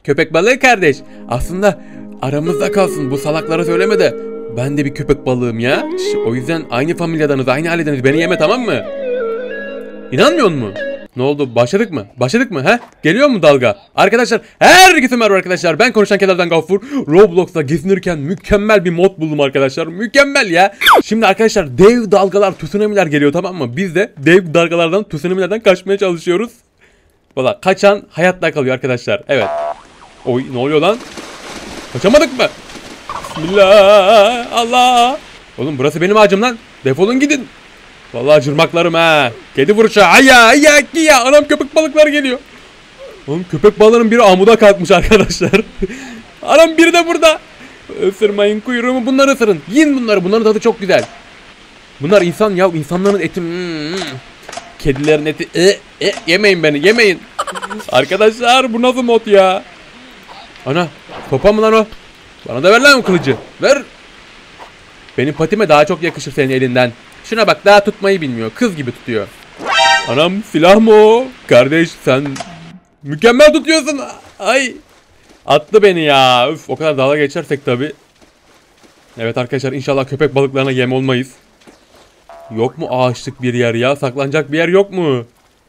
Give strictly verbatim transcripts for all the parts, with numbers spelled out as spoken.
Köpek balığı kardeş. Aslında aramızda kalsın, bu salaklara söyleme de. Ben de bir köpek balığım ya. Şş, o yüzden aynı familyadanız, aynı ailedeniz. Beni yeme, tamam mı? İnanmıyor musun? Ne oldu? Başladık mı? Başladık mı? He? Geliyor mu dalga? Arkadaşlar, herkese merhaba arkadaşlar. Ben konuşan kenardan Gaffur. Roblox'ta gezinirken mükemmel bir mod buldum arkadaşlar. Mükemmel ya. Şimdi arkadaşlar dev dalgalar, tsunami'ler geliyor, tamam mı? Biz de dev dalgalardan, tsunami'lerden kaçmaya çalışıyoruz. Valla kaçan hayatta kalıyor arkadaşlar. Evet. Oy, ne oluyor lan? Kaçamadık mı? Bismillah. Allah. Oğlum burası benim ağacım lan. Defolun gidin. Vallahi cırmaklarım ha. Kedi vuruşu. Ayya ayya ya. Anam, köpek balıkları geliyor. Oğlum köpek balığının biri amuda kalkmış arkadaşlar. Anam, biri de burada. Isırmayın kuyruğumu, bunları ısırın. Yiyin bunları. Bunların tadı çok güzel. Bunlar insan ya. İnsanların eti. Hmm. Kedilerin eti. E, e, yemeyin beni. Yemeyin. Arkadaşlar bu nasıl mod ya? Ana. Topa mı lan o? Bana da ver lan o kılıcı. Ver. Benim patime daha çok yakışır senin elinden. Şuna bak, daha tutmayı bilmiyor. Kız gibi tutuyor. Anam, silah mı o? Kardeş sen mükemmel tutuyorsun. Ay. Attı beni ya. Üf, o kadar dalga geçersek tabi. Evet arkadaşlar, inşallah köpek balıklarına yem olmayız. Yok mu ağaçlık bir yer ya? Saklanacak bir yer yok mu?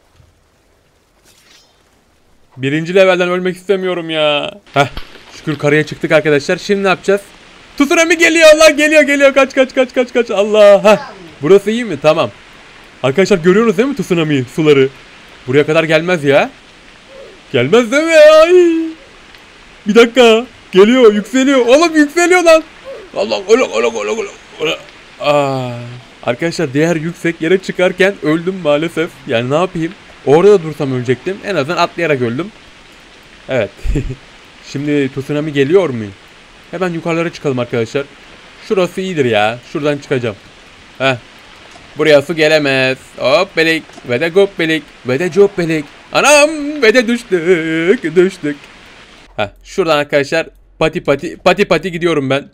Birinci levelden ölmek istemiyorum ya. Heh. Şükür karaya çıktık arkadaşlar. Şimdi ne yapacağız? Tsunami geliyor, Allah, geliyor geliyor. Kaç kaç kaç kaç kaç. Allah. Heh. Burası iyi mi? Tamam. Arkadaşlar görüyoruz değil mi tsunami suları? Buraya kadar gelmez ya. Gelmez değil mi? Ay. Bir dakika. Geliyor, yükseliyor. Oğlum yükseliyor lan. Allah Allah Allah Allah Allah. Aa. Arkadaşlar diğer yüksek yere çıkarken öldüm maalesef. Yani ne yapayım? Orada da dursam ölecektim. En azından atlayarak öldüm. Evet. Şimdi tsunami geliyor mu? Hemen yukarılara çıkalım arkadaşlar. Şurası iyidir ya. Şuradan çıkacağım. Heh. Buraya su gelemez. Hop belik. Ve de gop belik. Ve de cop belik. Anam. Ve de düştük. Düştük. Heh. Şuradan arkadaşlar pati pati. Pati pati gidiyorum ben.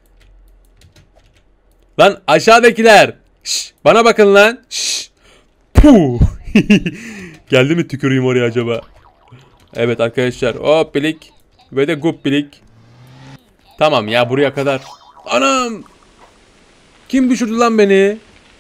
Lan aşağıdakiler. Şş, bana bakın lan. Şş. Puh. Geldi mi tüküreyim oraya acaba? Evet arkadaşlar. Hop belik. Ve de gop belik. Tamam ya, buraya kadar. Anam. Kim düşürdü lan beni?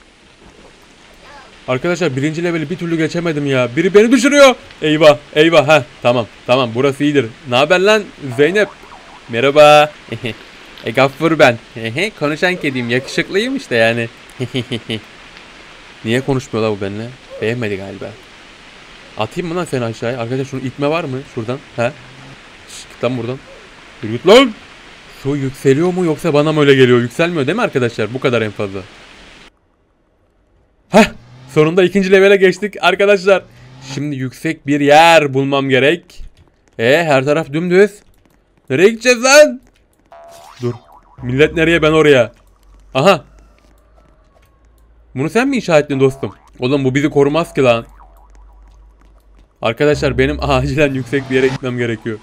Arkadaşlar birinci leveli bir türlü geçemedim ya. Biri beni düşürüyor. Eyvah eyvah. Heh, tamam tamam, burası iyidir. Ne haber lan Zeynep? Merhaba. e Gaffur ben. Konuşan kediyim. Yakışıklıyım işte yani. Niye konuşmuyorlar bu benimle? Beğenmedi galiba. Atayım mı lan seni aşağıya? Arkadaşlar şunu itme var mı? Şuradan. He? Şşt lan buradan. Yürüt lan. Su yükseliyor mu yoksa bana mı öyle geliyor? Yükselmiyor değil mi arkadaşlar? Bu kadar en fazla. Heh. Sonunda ikinci levele geçtik arkadaşlar. Şimdi yüksek bir yer bulmam gerek. E her taraf dümdüz. Nereye gideceğiz lan? Dur. Millet nereye, ben oraya. Aha. Bunu sen mi inşa ettin dostum? Oğlum bu bizi korumaz ki lan. Arkadaşlar benim acilen yüksek bir yere gitmem gerekiyor.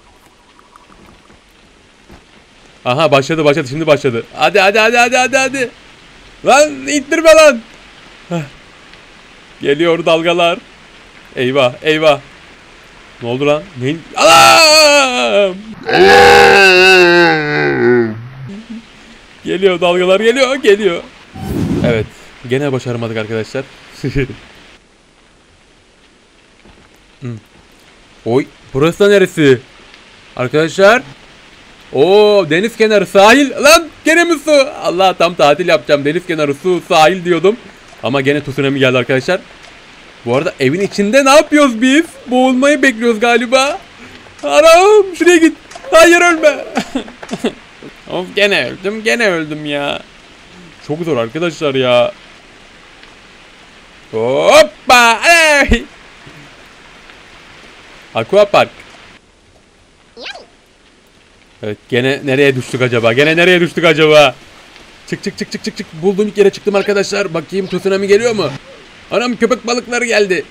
Aha başladı başladı şimdi başladı. Hadi hadi hadi hadi hadi hadi. Lan ittirme lan. Heh. Geliyor dalgalar. Eyvah eyvah. Ne oldu lan? Neyin? Alam! Geliyor dalgalar, geliyor geliyor. Evet. Gene başaramadık arkadaşlar. hmm. Oy. Burası da neresi? Arkadaşlar. Oo, deniz kenarı, sahil. Lan gene mi su? Allah, tam tatil yapacağım. Deniz kenarı, su, sahil diyordum. Ama gene tsunami geldi arkadaşlar. Bu arada evin içinde ne yapıyoruz biz? Boğulmayı bekliyoruz galiba. Anam, şuraya git. Hayır, ölme. Of, gene öldüm gene öldüm ya. Çok zor arkadaşlar ya. Hoppa. Hey. Aqua Park. Evet, gene nereye düştük acaba? Gene nereye düştük acaba? Çık çık çık çık çık çık. Bulduğum ilk yere çıktım arkadaşlar. Bakayım tsunami geliyor mu? Anam, köpek balıkları geldi.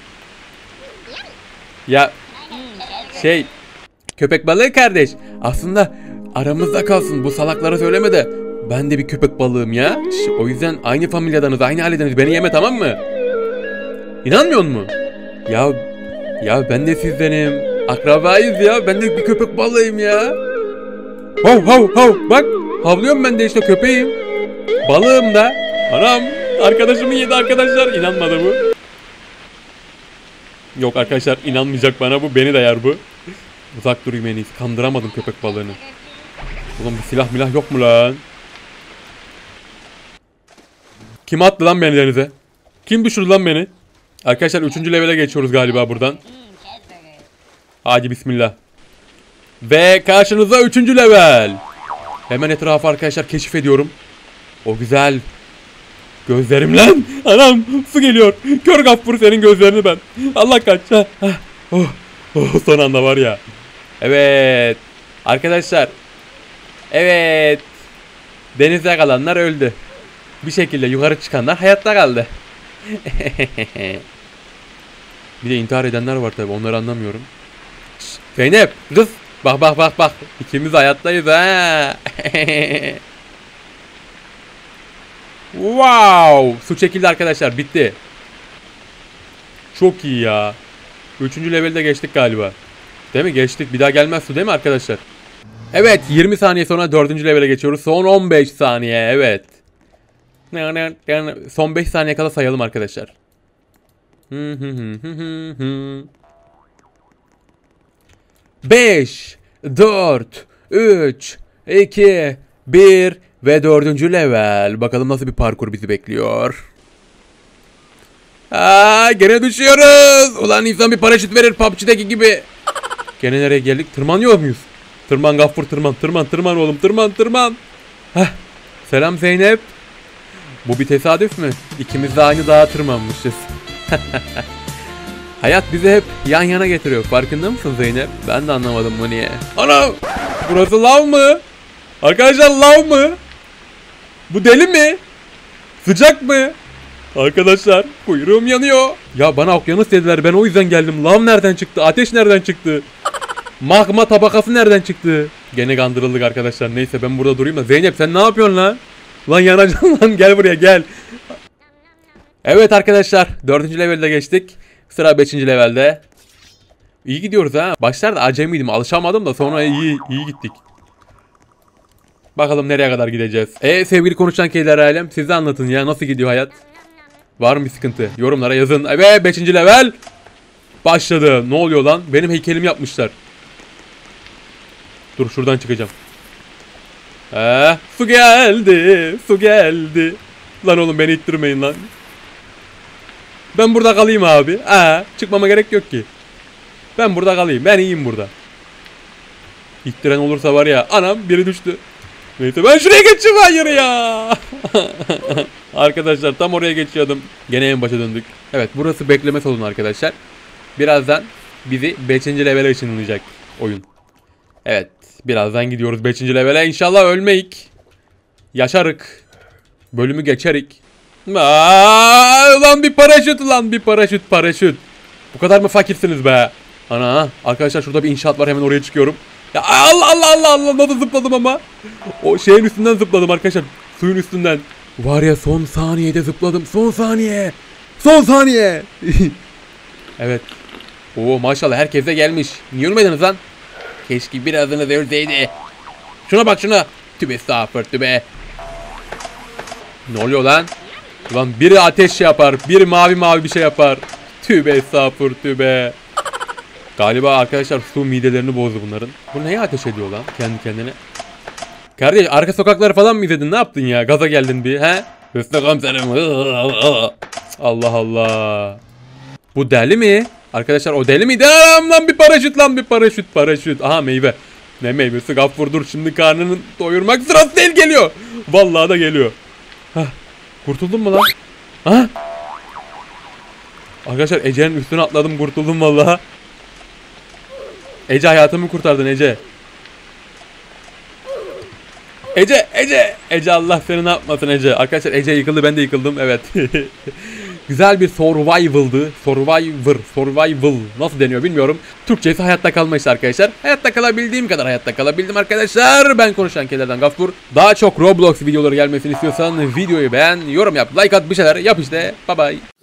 Ya şey, köpek balığı kardeş. Aslında aramızda kalsın, bu salaklara söyleme de. Ben de bir köpek balığım ya. Şş, o yüzden aynı familyadanız, aynı ailedeniz. Beni yeme, tamam mı? İnanmıyor musun? Ya ya ben de sizdenim. Akrabayız ya. Ben de bir köpek balığıyım ya. Hav hav hav. Bak havlıyorum ben de işte, köpeğim. Balığım da. Anam arkadaşımı yedi arkadaşlar. İnanmadı bu. Yok arkadaşlar, inanmayacak bana bu. Beni de yer bu. Uzak durayım en iyisi. Kandıramadım köpek balığını. Ulan bir silah milah yok mu lan? Kim attı lan beni denize? Kim düşürdü lan beni? Arkadaşlar üçüncü levele geçiyoruz galiba buradan. Hadi bismillah. Ve karşınızda üçüncü level. Hemen etrafı arkadaşlar keşif ediyorum. O güzel gözlerim lan. Anam su geliyor. Kör Gaffur senin gözlerini ben. Allah kaç. Ha, ha. Oh, oh, son anda var ya. Evet. Arkadaşlar. Evet. Denizde kalanlar öldü. Bir şekilde yukarı çıkanlar hayatta kaldı. Bir de intihar edenler var tabi, onları anlamıyorum. Şşş, Zeynep kız bak bak bak bak, ikimiz hayattayız ha. Wow, su çekildi arkadaşlar, bitti. Çok iyi ya. Üçüncü levelde geçtik galiba. Değil mi, geçtik, bir daha gelmez su değil mi arkadaşlar? Evet, yirmi saniye sonra dördüncü levele geçiyoruz. Son on beş saniye, evet. Son beş saniye kala sayalım arkadaşlar. beş, dört, üç, iki, bir ve dördüncü level. Bakalım nasıl bir parkur bizi bekliyor. Aa, gene düşüyoruz. Ulan insan bir paraşüt verir P U B G'deki gibi. Gene nereye geldik? Tırmanıyor muyuz? Tırman Gaffur, tırman, tırman, tırman oğlum, tırman, tırman. Heh. Selam Zeynep. Bu bir tesadüf mü? İkimiz de aynı dağa tırmanmışız. Hayat bizi hep yan yana getiriyor. Farkında mısın Zeynep? Ben de anlamadım bu niye. Ana! Burası lav mı? Arkadaşlar lav mı? Bu deli mi? Sıcak mı? Arkadaşlar kuyruğum yanıyor. Ya bana okyanus dediler, ben o yüzden geldim. Lav nereden çıktı? Ateş nereden çıktı? Magma tabakası nereden çıktı? Gene kandırıldık arkadaşlar. Neyse ben burada durayım da. Zeynep sen ne yapıyorsun lan? Lan yanacaksın lan, gel buraya gel. Evet arkadaşlar, dördüncü levelde geçtik. Sıra beşinci levelde. İyi gidiyoruz ha. Başlarda acemiydim, alışamadım da sonra iyi iyi gittik. Bakalım nereye kadar gideceğiz. E sevgili konuşan kediler alem, siz de anlatın ya, nasıl gidiyor hayat? Var mı bir sıkıntı? Yorumlara yazın. Evet, beşinci level başladı. Ne oluyor lan? Benim heykelimi yapmışlar. Dur şuradan çıkacağım. Ee, su geldi, su geldi. Lan oğlum beni ittirmeyin lan. Ben burada kalayım abi. Ee, çıkmama gerek yok ki. Ben burada kalayım. Ben iyiyim burada. İttiren olursa var ya, anam biri düştü. Neyse ben şuraya geçeyim, hayır ya. Arkadaşlar tam oraya geçiyordum. Gene en başa döndük. Evet, burası bekleme salonu arkadaşlar. Birazdan bizi beşinci levele ışınlayacak oyun. Evet, birazdan gidiyoruz beşinci levele. İnşallah ölmeyik. Yaşarık. Bölümü geçerik. Aa, lan bir paraşüt lan bir paraşüt paraşüt. Bu kadar mı fakirsiniz be? Ana arkadaşlar şurada bir inşaat var, hemen oraya çıkıyorum. Ya Allah Allah Allah Allah, nasıl zıpladım ama. O şeyin üstünden zıpladım arkadaşlar. Suyun üstünden. Var ya, son saniyede zıpladım. Son saniye. Son saniye. Evet. Oo maşallah herkes de gelmiş. Niye ölmediniz lan? Keşke birazınız ölseydi. Şuna bak şuna. Tübe estağfur tübe. Ne oluyor lan? Ulan biri ateş yapar, biri mavi mavi bir şey yapar. Tübe estağfur tübe. Galiba arkadaşlar su midelerini bozdu bunların. Bu neye ateş ediyor lan kendi kendine? Kardeş arka sokakları falan mı izledin? Ne yaptın ya? Gaza geldin bir he? Hüsnü komiserim. Allah Allah. Bu deli mi? Arkadaşlar o deli miydi? Aram lan bir paraşüt lan bir paraşüt paraşüt. Aha meyve. Ne meyvesi Gaffur, dur şimdi karnını doyurmak sırası değil, geliyor. Vallahi da geliyor. Hah. Kurtuldun mu lan? Ha? Arkadaşlar Ece'nin üstüne atladım, kurtuldum vallahi. Ece hayatımı kurtardın Ece. Ece Ece Ece Allah seni ne yapmasın Ece. Arkadaşlar Ece yıkıldı, ben de yıkıldım, evet. Güzel bir survival'dı. Survivor, survival nasıl deniyor bilmiyorum. Türkçesi hayatta kalma işte arkadaşlar. Hayatta kalabildiğim kadar hayatta kalabildim arkadaşlar. Ben konuşan kedilerden Gaffur. Daha çok Roblox videoları gelmesini istiyorsan videoyu beğen, yorum yap, like at, bir şeyler yap işte. Bye bye.